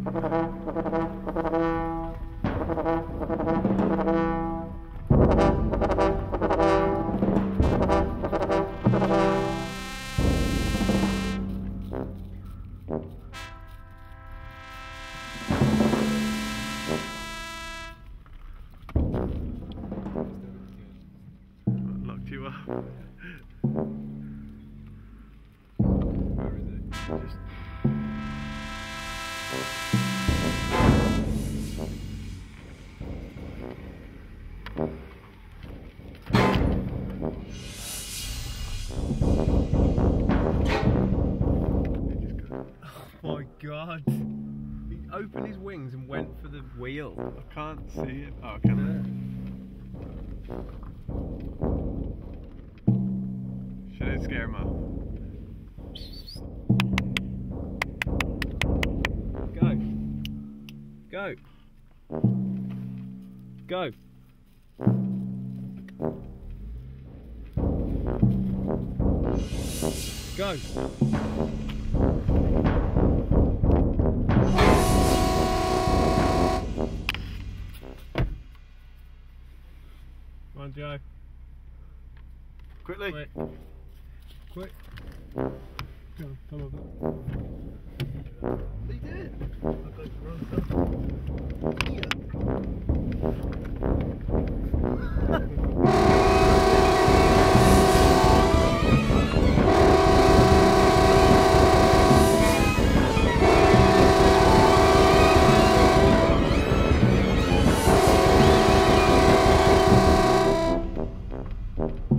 Locked you up. Where is it? Just... Oh my god! He opened his wings and went for the wheel. I can't see it. Oh, can I? Should I scare him off? Go! Go! Go! Go! Come on, Joe. Quickly. Quick. Quick. Come on, come on. He did. Here.